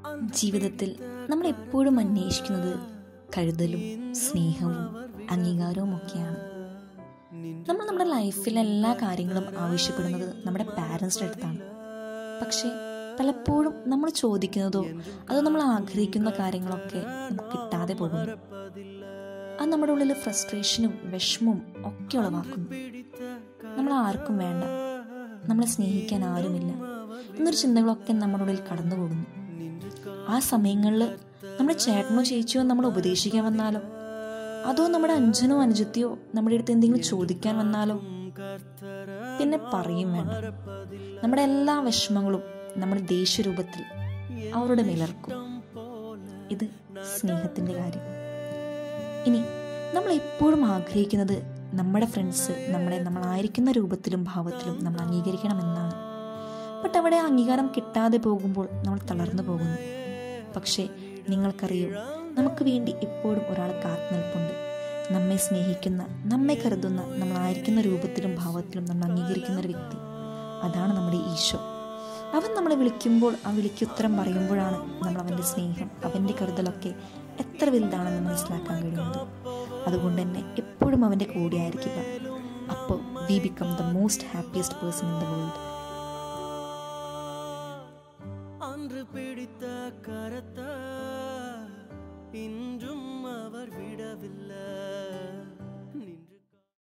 ജീവിതത്തിൽ നമ്മൾ എപ്പോഴും അന്വേഷിക്കുന്നത് കരുതലും സ്നേഹവും അംഗീകാരവും ഒക്കെയാണ്. നമ്മൾ നമ്മുടെ ലൈഫിലെ എല്ലാ കാര്യങ്ങളും ആവശ്യപ്പെടുന്നത് നമ്മുടെ പാരൻസിൻ്റെ അടുത്താണ്. പക്ഷേ പലപ്പോഴും നമ്മൾ ചോദിക്കുന്നതോ അതോ നമ്മൾ ആഗ്രഹിക്കുന്ന കാര്യങ്ങളൊക്കെ നമുക്ക് കിട്ടാതെ പോകുന്നു. അത് നമ്മുടെ ഉള്ളിൽ ഫ്രസ്ട്രേഷനും വിഷമവും ഒക്കെ ഉളവാക്കുന്നു. നമ്മൾ ആർക്കും വേണ്ട, നമ്മളെ സ്നേഹിക്കാൻ ആരുമില്ല എന്നൊരു ചിന്തകളൊക്കെ നമ്മുടെ ഉള്ളിൽ കടന്നു പോകുന്നു. ആ സമയങ്ങളിൽ നമ്മുടെ ചേട്ടനോ ചേച്ചിയോ നമ്മളെ ഉപദേശിക്കാൻ വന്നാലോ അതോ നമ്മുടെ അഞ്ചനോ അനുജത്തിയോ നമ്മുടെ അടുത്ത് എന്തെങ്കിലും ചോദിക്കാൻ വന്നാലോ പിന്നെ പറയും വേണ്ട. നമ്മുടെ എല്ലാ വിഷമങ്ങളും നമ്മൾ ദേഷ്യരൂപത്തിൽ അവരുടെ മേലിറക്കും. ഇത് സ്നേഹത്തിൻ്റെ കാര്യം. ഇനി നമ്മൾ എപ്പോഴും ആഗ്രഹിക്കുന്നത് നമ്മുടെ ഫ്രണ്ട്സ് നമ്മളായിരിക്കുന്ന രൂപത്തിലും ഭാവത്തിലും നമ്മൾ അംഗീകരിക്കണമെന്നാണ്. ബട്ട് അവിടെ അംഗീകാരം കിട്ടാതെ പോകുമ്പോൾ നമ്മൾ തളർന്നു പോകുന്നു. പക്ഷേ നിങ്ങൾക്കറിയോ, നമുക്ക് വേണ്ടി എപ്പോഴും ഒരാൾ കാത്തു നിൽപ്പുണ്ട്. നമ്മെ സ്നേഹിക്കുന്ന, നമ്മെ കരുതുന്ന, നമ്മളായിരിക്കുന്ന രൂപത്തിലും ഭാവത്തിലും നമ്മൾ അംഗീകരിക്കുന്ന ഒരു വ്യക്തി. അതാണ് നമ്മുടെ ഈശോ. അവൻ നമ്മളെ വിളിക്കുമ്പോൾ ആ വിളിക്ക് ഉത്തരം പറയുമ്പോഴാണ് നമ്മൾ അവൻ്റെ സ്നേഹം, അവൻ്റെ കരുതലൊക്കെ എത്ര വലുതാണെന്ന് മനസ്സിലാക്കാൻ കഴിയുന്നത്. അതുകൊണ്ട് തന്നെ എപ്പോഴും അവൻ്റെ കൂടെ ആയിരിക്കുക. അപ്പോൾ we become the most happiest person in the world. அன்று பிடித்த கரத்தை இன்றும் அவர் விடவில்லை.